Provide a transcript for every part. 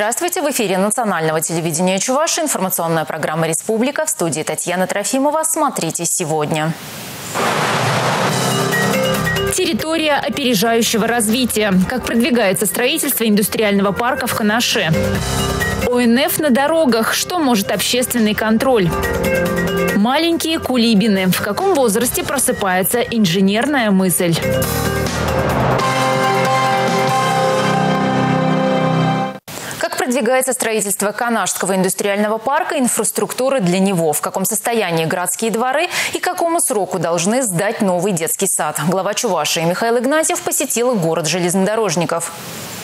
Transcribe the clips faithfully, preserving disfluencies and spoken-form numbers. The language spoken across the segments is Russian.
Здравствуйте! В эфире национального телевидения Чувашии информационная программа «Республика». В студии Татьяна Трофимова. Смотрите сегодня. Территория опережающего развития. Как продвигается строительство индустриального парка в Канаше. О Эн Эф на дорогах. Что может общественный контроль? Маленькие кулибины. В каком возрасте просыпается инженерная мысль? Продвигается строительство Канашского индустриального парка, инфраструктуры для него. В каком состоянии городские дворы и к какому сроку должны сдать новый детский сад? Глава Чувашии Михаил Игнатьев посетил город железнодорожников.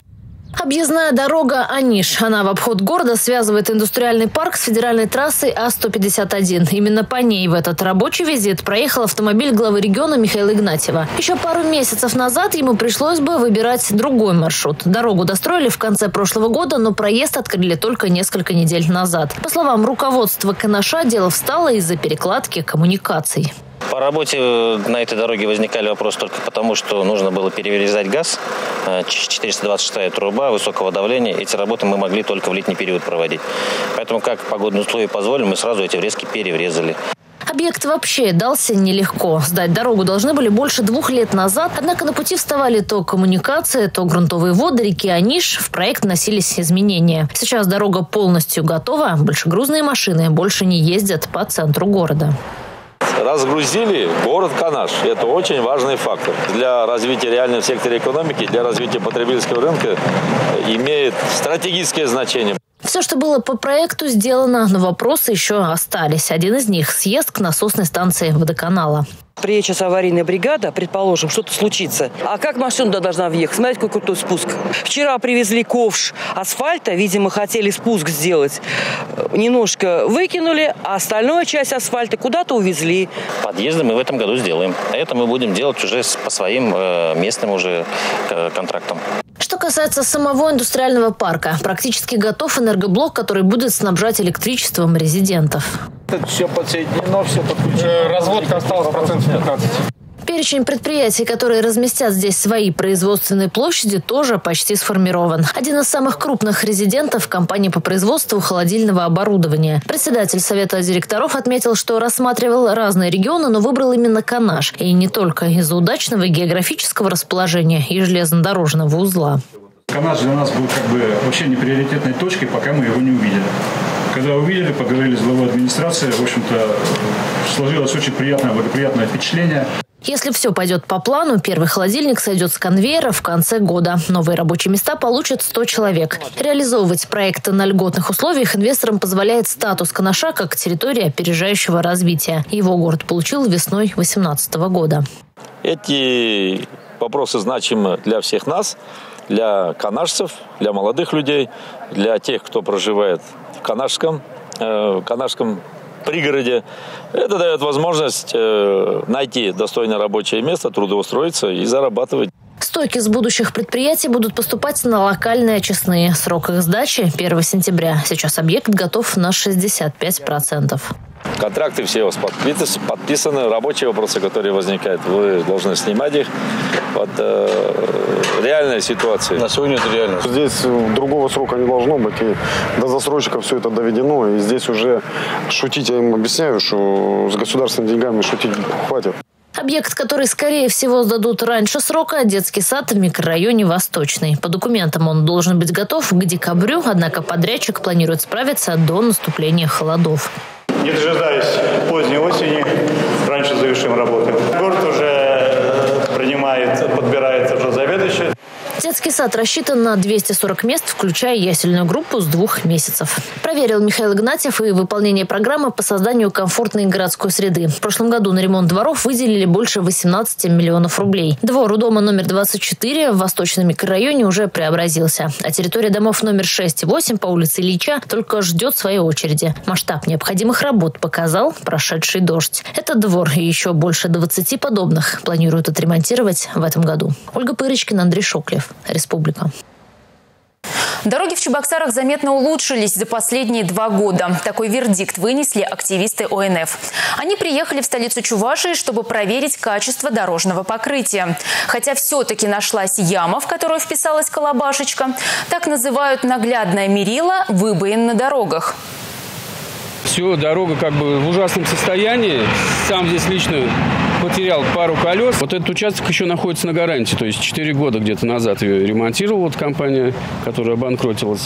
Объездная дорога Аниш. Она в обход города связывает индустриальный парк с федеральной трассой А сто пятьдесят один. Именно по ней в этот рабочий визит проехал автомобиль главы региона Михаила Игнатьева. Еще пару месяцев назад ему пришлось бы выбирать другой маршрут. Дорогу достроили в конце прошлого года, но проезд открыли только несколько недель назад. По словам руководства Канаша, дело встало из-за перекладки коммуникаций. По работе на этой дороге возникали вопросы только потому, что нужно было перерезать газ. четыреста двадцать шестая труба высокого давления. Эти работы мы могли только в летний период проводить. Поэтому, как погодные условия позволили, мы сразу эти врезки переврезали. Объект вообще дался нелегко. Сдать дорогу должны были больше двух лет назад. Однако на пути вставали то коммуникации, то грунтовые воды реки Аниш. В проект вносились изменения. Сейчас дорога полностью готова. Большегрузные машины больше не ездят по центру города. Разгрузили город Канаш. Это очень важный фактор. Для развития реального сектора экономики, для развития потребительского рынка имеет стратегическое значение. Все, что было по проекту, сделано, но вопросы еще остались. Один из них – съезд к насосной станции водоканала. Приедет сейчас аварийная бригада, предположим, что-то случится. А как машина туда должна въехать? Смотрите, какой крутой спуск. Вчера привезли ковш асфальта, видимо, хотели спуск сделать. Немножко выкинули, а остальную часть асфальта куда-то увезли. Подъезды мы в этом году сделаем. А это мы будем делать уже по своим местным уже контрактам. Что касается самого индустриального парка, практически готов энергоблок, который будет снабжать электричеством резидентов. Это все подсоединено, все подключено. Разводка осталась процентов пятнадцать. Перечень предприятий, которые разместят здесь свои производственные площади, тоже почти сформирован. Один из самых крупных резидентов – компания по производству холодильного оборудования. Председатель совета директоров отметил, что рассматривал разные регионы, но выбрал именно Канаш. И не только из-за удачного географического расположения и железнодорожного узла. Канаш для нас был как бы вообще не приоритетной точкой, пока мы его не увидели. Когда увидели, поговорили с главой администрации, в общем-то, сложилось очень приятное, благоприятное впечатление. Если все пойдет по плану, первый холодильник сойдет с конвейера в конце года. Новые рабочие места получат сто человек. Реализовывать проекты на льготных условиях инвесторам позволяет статус Канаша как территории опережающего развития. Его город получил весной две тысячи восемнадцатого года. Эти вопросы значимы для всех нас, для канашцев, для молодых людей, для тех, кто проживает в канашском, э, канашском пригороде. Это дает возможность э, найти достойное рабочее место, трудоустроиться и зарабатывать. Стойки с будущих предприятий будут поступать на локальные очистные. Срок их сдачи – первого сентября. Сейчас объект готов на шестьдесят пять процентов. Контракты все у вас подписаны. Рабочие вопросы, которые возникают, вы должны снимать их. Вот э, реальная ситуация. На сегодня это реально. Здесь другого срока не должно быть. И до застройщика все это доведено. И здесь уже шутить, я им объясняю, что с государственными деньгами шутить хватит. Объект, который, скорее всего, сдадут раньше срока – детский сад в микрорайоне Восточный. По документам он должен быть готов к декабрю, однако подрядчик планирует справиться до наступления холодов. Не дожидаясь поздней осени, раньше завершим работы. Город уже принимает, подбирается уже заведующий. Детский сад рассчитан на двести сорок мест, включая ясельную группу с двух месяцев. Проверил Михаил Игнатьев и выполнение программы по созданию комфортной городской среды. В прошлом году на ремонт дворов выделили больше восемнадцати миллионов рублей. Двор у дома номер двадцать четыре в Восточном микрорайоне уже преобразился. А территория домов номер шесть и восемь по улице Ильича только ждет своей очереди. Масштаб необходимых работ показал прошедший дождь. Этот двор и еще больше двадцати подобных планируют отремонтировать в этом году. Ольга Пырочкина, Андрей Шоклев. Республика. Дороги в Чебоксарах заметно улучшились за последние два года. Такой вердикт вынесли активисты О Эн Эф. Они приехали в столицу Чувашии, чтобы проверить качество дорожного покрытия. Хотя все-таки нашлась яма, в которую вписалась колобашечка. Так называют наглядное мерило выбоин на дорогах. Все, дорога как бы в ужасном состоянии. Сам здесь лично потерял пару колес. Вот этот участок еще находится на гарантии. То есть четыре года где-то назад ее ремонтировала вот компания, которая обанкротилась.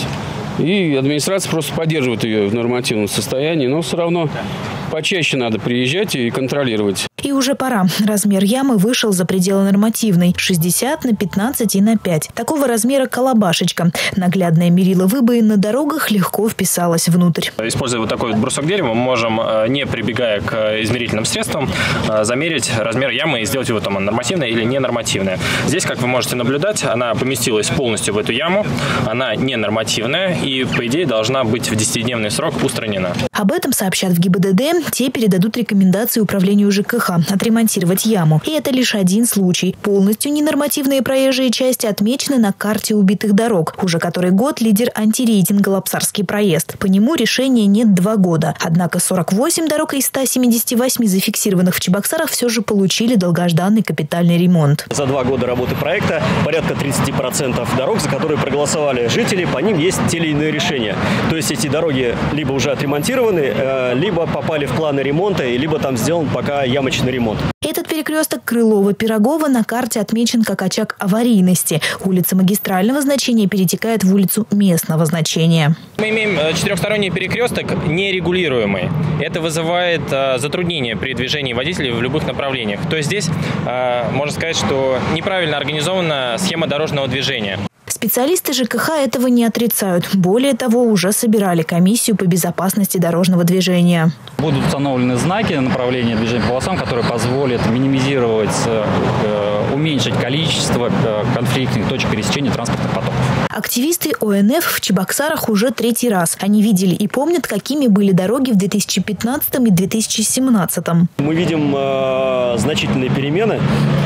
И администрация просто поддерживает ее в нормативном состоянии. Но все равно почаще надо приезжать и контролировать. И уже пора. Размер ямы вышел за пределы нормативной – шестьдесят на пятнадцать и на пять. Такого размера колобашечка. Наглядное мерило выбоин на дорогах легко вписалось внутрь. Используя вот такой вот брусок дерева, мы можем, не прибегая к измерительным средствам, замерить размер ямы и сделать его там нормативное или ненормативное. Здесь, как вы можете наблюдать, она поместилась полностью в эту яму. Она ненормативная и, по идее, должна быть в десятидневный срок устранена. Об этом сообщат в Г И Б Д Д. Те передадут рекомендации управлению Ж К Х отремонтировать яму. И это лишь один случай. Полностью ненормативные проезжие части отмечены на карте убитых дорог. Уже который год лидер антирейтинга Лапсарский проезд. По нему решения нет два года. Однако сорок восемь дорог из ста семидесяти восьми зафиксированных в Чебоксарах все же получили долгожданный капитальный ремонт. За два года работы проекта порядка тридцати процентов дорог, за которые проголосовали жители, по ним есть те или иные решения. То есть эти дороги либо уже отремонтированы, либо попали в планы ремонта, либо там сделан пока ямочный ремонт. Этот перекресток Крылова-Пирогова на карте отмечен как очаг аварийности. Улица магистрального значения перетекает в улицу местного значения. Мы имеем четырехсторонний перекресток нерегулируемый. Это вызывает затруднения при движении водителей в любых направлениях. То есть здесь можно сказать, что неправильно организована схема дорожного движения. Специалисты Ж К Х этого не отрицают. Более того, уже собирали комиссию по безопасности дорожного движения. Будут установлены знаки на направлении движения по полосам, которые позволят минимизировать, уменьшить количество конфликтных точек пересечения транспортных потоков. Активисты О Эн Эф в Чебоксарах уже третий раз. Они видели и помнят, какими были дороги в две тысячи пятнадцатом и две тысячи семнадцатом. Мы видим э, значительные перемены.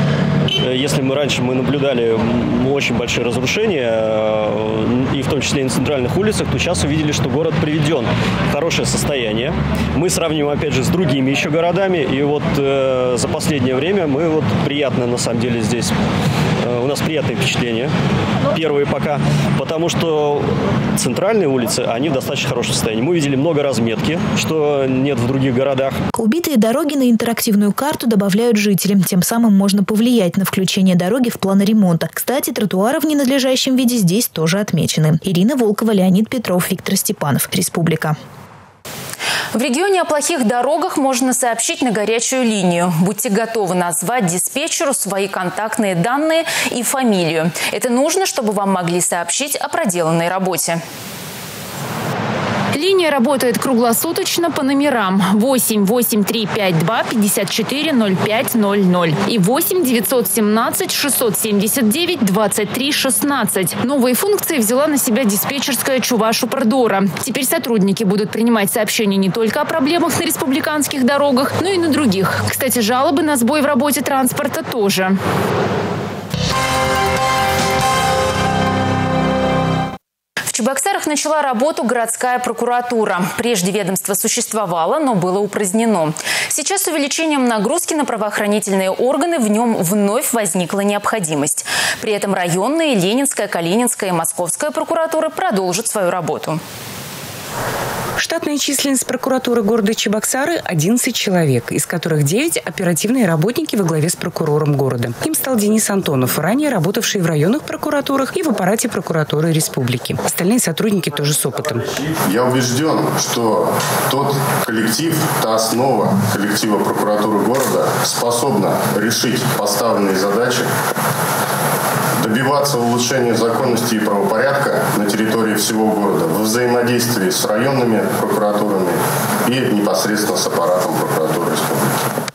Если мы раньше мы наблюдали очень большие разрушения, и в том числе и на центральных улицах, то сейчас увидели, что город приведен в хорошее состояние. Мы сравниваем, опять же, с другими еще городами, и вот э, за последнее время мы вот приятно, на самом деле, здесь, э, у нас приятные впечатления, первые пока, потому что центральные улицы, они в достаточно хорошем состоянии. Мы видели много разметки, что нет в других городах. Убитые дороги на интерактивную карту добавляют жителям, тем самым можно повлиять на включение дороги в планы ремонта. Кстати, тротуары в ненадлежащем виде здесь тоже отмечены. Ирина Волкова, Леонид Петров, Виктор Степанов. Республика. В регионе о плохих дорогах можно сообщить на горячую линию. Будьте готовы назвать диспетчеру свои контактные данные и фамилию. Это нужно, чтобы вам могли сообщить о проделанной работе. Линия работает круглосуточно по номерам восемь восемь три пять два пятьдесят четыре ноль пять ноль ноль и восемь девятьсот семнадцать шестьсот семьдесят девять двадцать три шестнадцать. Новые функции взяла на себя диспетчерская Чуваш-Упрдора. Теперь сотрудники будут принимать сообщения не только о проблемах на республиканских дорогах, но и на других. Кстати, жалобы на сбой в работе транспорта тоже. В Чебоксарах начала работу городская прокуратура. Прежде ведомство существовало, но было упразднено. Сейчас с увеличением нагрузки на правоохранительные органы в нем вновь возникла необходимость. При этом районные, Ленинская, Калининская и Московская прокуратуры продолжат свою работу. Штатная численность прокуратуры города Чебоксары – одиннадцать человек, из которых девять – оперативные работники во главе с прокурором города. Им стал Денис Антонов, ранее работавший в районных прокуратурах и в аппарате прокуратуры республики. Остальные сотрудники тоже с опытом. Я убежден, что тот коллектив, та основа коллектива прокуратуры города способна решить поставленные задачи, добиваться улучшения законности и правопорядка на территории всего города во взаимодействии с районными прокуратурами и непосредственно с аппаратом прокуратуры республики.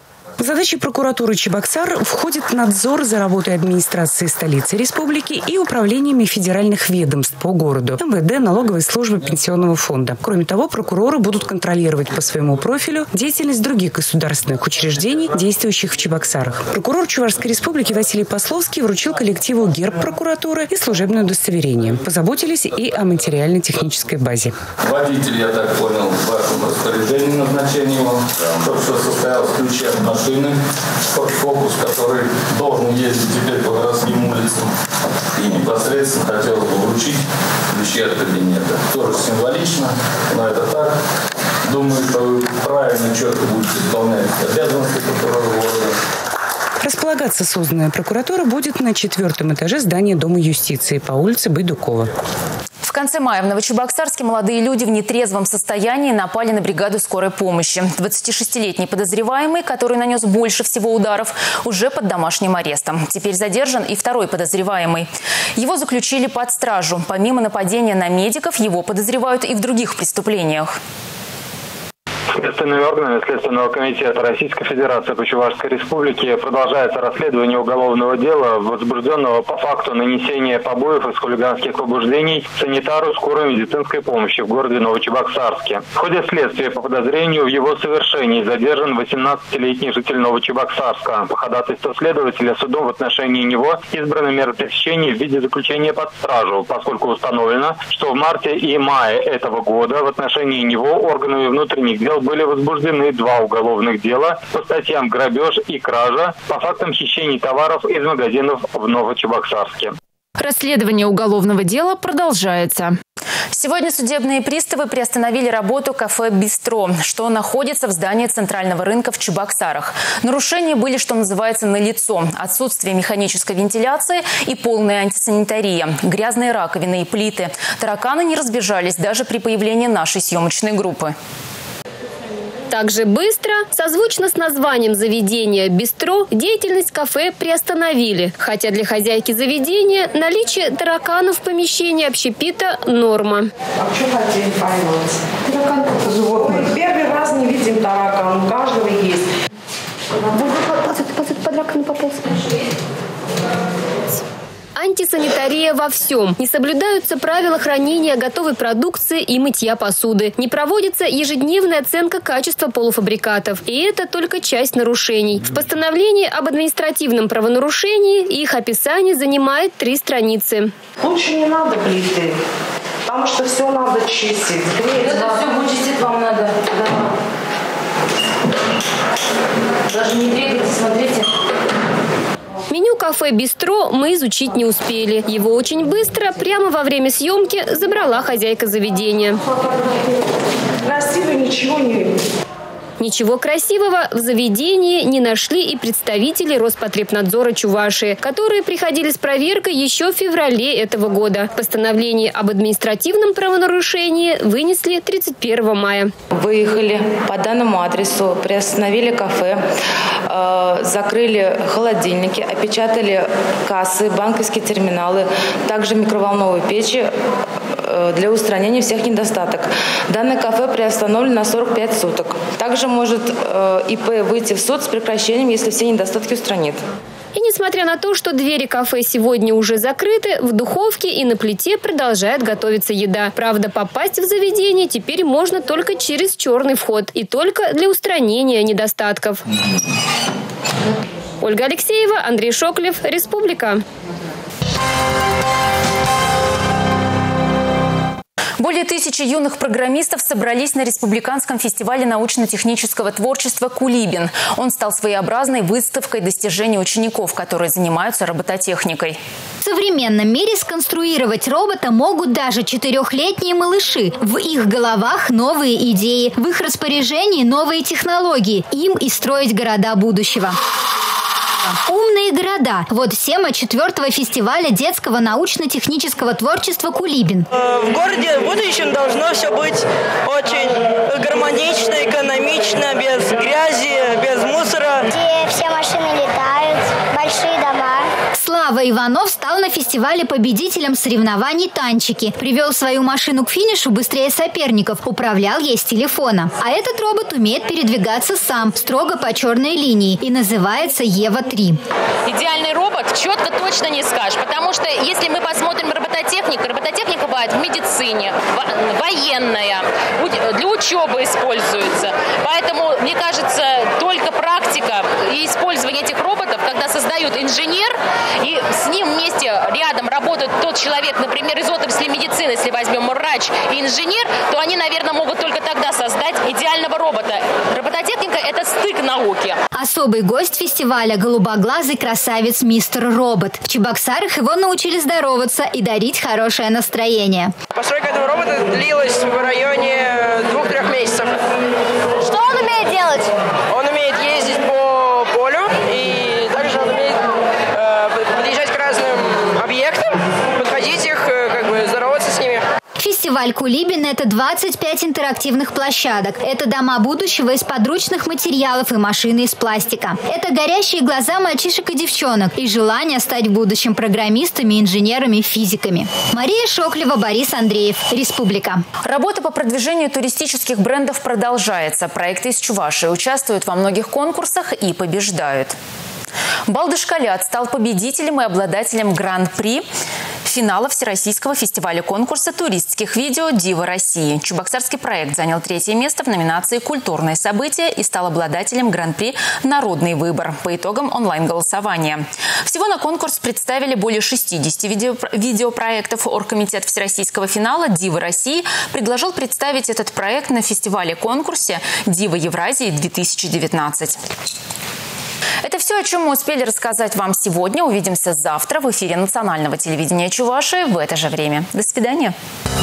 В задачи прокуратуры Чебоксар входит надзор за работой администрации столицы республики и управлениями федеральных ведомств по городу, эм вэ дэ, налоговой службы, пенсионного фонда. Кроме того, прокуроры будут контролировать по своему профилю деятельность других государственных учреждений, действующих в Чебоксарах. Прокурор Чувашской республики Василий Пословский вручил коллективу герб прокуратуры и служебное удостоверение. Позаботились и о материально-технической базе. Водитель, я так понял, в вашем распоряжении назначение его, чтобы все состоялось ключи от машины, фокус, который должен ездить теперь по городским улицам. И непосредственно хотелось бы вручить ключи от кабинета. Тоже символично, но это так. Думаю, что вы правильно, четко будете исполнять обязанности прокурора города. Располагаться созданная прокуратура будет на четвертом этаже здания Дома юстиции по улице Байдукова. В конце мая в Новочебоксарске молодые люди в нетрезвом состоянии напали на бригаду скорой помощи. двадцатишестилетний подозреваемый, который нанес больше всего ударов, уже под домашним арестом. Теперь задержан и второй подозреваемый. Его заключили под стражу. Помимо нападения на медиков, его подозревают и в других преступлениях. Следственными органами Следственного комитета Российской Федерации по Чувашской Республике продолжается расследование уголовного дела, возбужденного по факту нанесения побоев из хулиганских побуждений санитару скорой медицинской помощи в городе Новочебоксарске. В ходе следствия по подозрению в его совершении задержан восемнадцатилетний житель Новочебоксарска. По ходатайству следователя судом в отношении него избраны меры пресечения в виде заключения под стражу, поскольку установлено, что в марте и мае этого года в отношении него органами внутренних дел были возбуждены два уголовных дела по статьям грабеж и кража по фактам хищений товаров из магазинов в Новочебоксарске. Расследование уголовного дела продолжается. Сегодня судебные приставы приостановили работу кафе «Бистро», что находится в здании центрального рынка в Чебоксарах. Нарушения были, что называется, налицо. Отсутствие механической вентиляции и полная антисанитария. Грязные раковины и плиты. Тараканы не разбежались даже при появлении нашей съемочной группы. Также быстро, созвучно с названием заведения «Бистро», деятельность кафе приостановили. Хотя для хозяйки заведения наличие тараканов в помещении общепита – норма. А что хотели поймать? Таракан – это животное. Первый раз не видим таракан, у каждого есть. Под раковину пополз. Антисанитария во всем. Не соблюдаются правила хранения готовой продукции и мытья посуды. Не проводится ежедневная оценка качества полуфабрикатов. И это только часть нарушений. В постановлении об административном правонарушении их описание занимает три страницы. Лучше не надо плиты, потому что все надо чистить. Греть, это да. все вычистить вам надо. Да. Даже не двигайтесь, смотрите. Меню кафе «Бистро» мы изучить не успели. Его очень быстро, прямо во время съемки, забрала хозяйка заведения. Красиво ничего не... Ничего красивого в заведении не нашли и представители Роспотребнадзора Чувашии, которые приходили с проверкой еще в феврале этого года. Постановление об административном правонарушении вынесли тридцать первого мая. Выехали по данному адресу, приостановили кафе, э, закрыли холодильники, опечатали кассы, банковские терминалы, также микроволновые печи э, для устранения всех недостаток. Данное кафе приостановлено на сорок пять суток. Также может э, ИП выйти в суд с прекращением, если все недостатки устранит. И несмотря на то, что двери кафе сегодня уже закрыты, в духовке и на плите продолжает готовиться еда. Правда, попасть в заведение теперь можно только через черный вход и только для устранения недостатков. Ольга Алексеева, Андрей Шоклев, Республика. Более тысячи юных программистов собрались на Республиканском фестивале научно-технического творчества «Кулибин». Он стал своеобразной выставкой достижений учеников, которые занимаются робототехникой. В современном мире сконструировать робота могут даже четырехлетние малыши. В их головах новые идеи, в их распоряжении новые технологии. Им и строить города будущего. Умные города. Вот тема четвертого фестиваля детского научно-технического творчества «Кулибин». В городе в будущем должно все быть очень гармонично, экономично, без грязи, без мусора. Где все машины летают, большие дома. Слава Николай Иванов стал на фестивале победителем соревнований «Танчики». Привел свою машину к финишу быстрее соперников, управлял ей с телефона. А этот робот умеет передвигаться сам, строго по черной линии, и называется Ева три. Идеальный робот четко точно не скажешь, потому что если мы посмотрим робототехнику, робототехника бывает в медицине, военная, для учебы используется. Поэтому, мне кажется, только практика и использование этих роботов, когда создают инженер, и с ним вместе рядом работает тот человек, например, из отрасли медицины, если возьмем врач и инженер, то они, наверное, могут только тогда создать идеального робота. Робототехника – это стык науки. Особый гость фестиваля – голубоглазый красавец мистер Робот. В Чебоксарах его научили здороваться и дарить хорошее настроение. Постройка этого робота длилась в районе двух-трех месяцев. Что он умеет делать? Он умеет ездить по полю, и также он умеет э, подъезжать к разным объектам, подходить их, э, как бы здороваться с ними. Фестиваль «Кулибин» – это двадцать пять интерактивных площадок. Это дома будущего из подручных материалов и машины из пластика. Это горящие глаза мальчишек и девчонок и желание стать в будущем программистами, инженерами, физиками. Мария Шоклева, Борис Андреев. Республика. Работа по продвижению туристических брендов продолжается. Проекты из Чувашии участвуют во многих конкурсах и побеждают. Балдышкалят стал победителем и обладателем гран-при финала Всероссийского фестиваля конкурса туристских видео «Дива России». Чебоксарский проект занял третье место в номинации «Культурные события» и стал обладателем гран-при «Народный выбор» по итогам онлайн-голосования. Всего на конкурс представили более шестидесяти видео видеопроектов. Оргкомитет Всероссийского финала «Дива России» предложил представить этот проект на фестивале-конкурсе «Дива Евразии-две тысячи девятнадцать». Это все, о чем мы успели рассказать вам сегодня. Увидимся завтра в эфире национального телевидения Чувашии в это же время. До свидания.